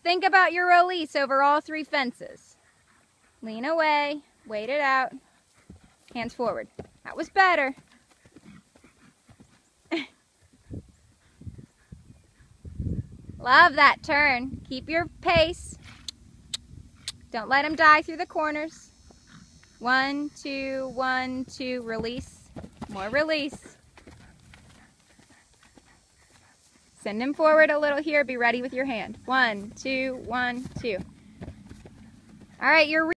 think about your release over all 3 fences. Lean away, wait it out, hands forward. That was better. Love that turn. Keep your pace. Don't let him die through the corners. 1, 2, 1, 2, release. More release. Send him forward a little here. Be ready with your hand. 1, 2, 1, 2. All right, you're